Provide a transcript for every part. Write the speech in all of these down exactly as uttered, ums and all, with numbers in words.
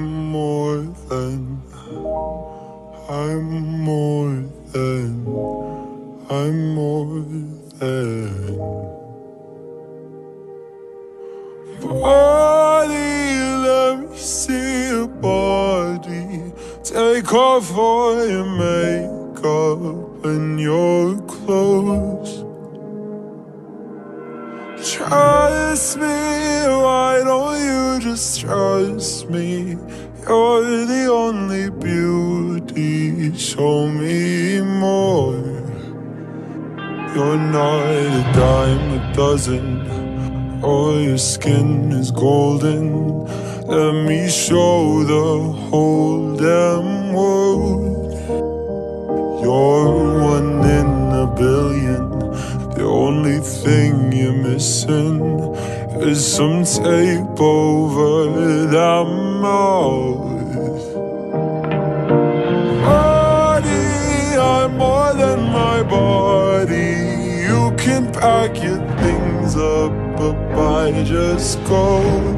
I'm more than, I'm more than, I'm more than. Body, let me see your body. Take off all your makeup and your clothes. Trust me, why don't you just trust me? You're the only beauty, show me more. You're not a dime a dozen, oh, your skin is golden. Let me show the whole damn world. You're one in a billion. The only thing you're missing is some tape over that mouth. Body, I'm more than my body. You can pack your things up, Buh-bye, just go.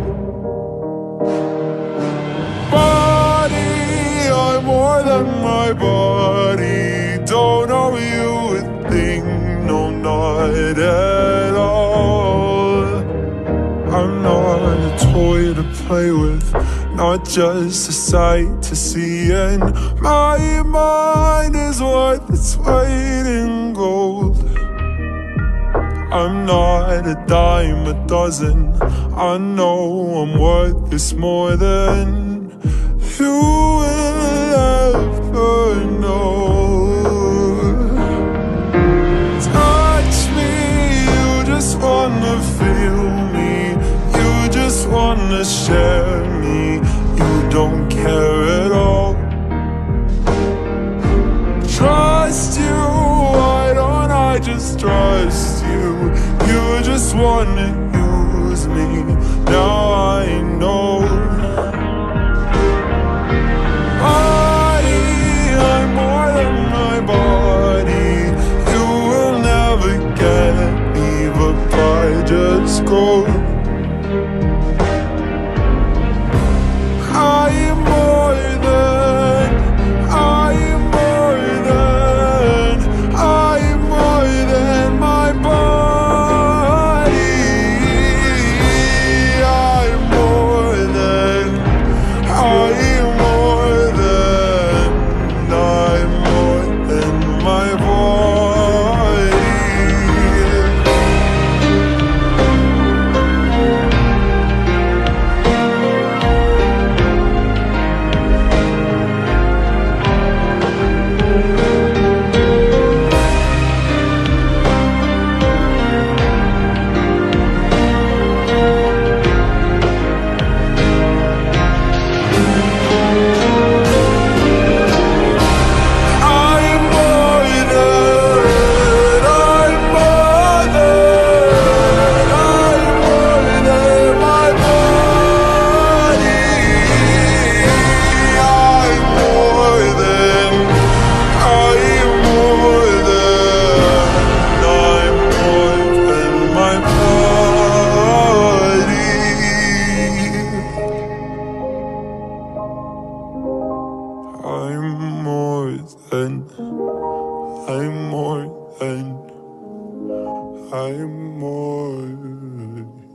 Body, I'm more than my body. Don't owe you a thing, no, not at all. I'm not a toy to play with, not just a sight to see. And my mind is worth its weight in gold. I'm not a dime a dozen, I know I'm worth this more than you will ever know. Touch me, you just wanna feel me, you just wanna share me, you don't care at all. Trust you, why don't I just trust you? You just wanna use me, now I know. Body, I'm more than my body. You will never get me, Buh-bye, just go. I am more than, I am more than, I am more than my body. I'm more than, I am more than, I'm more than my body. I'm more than, I'm more than, I'm more.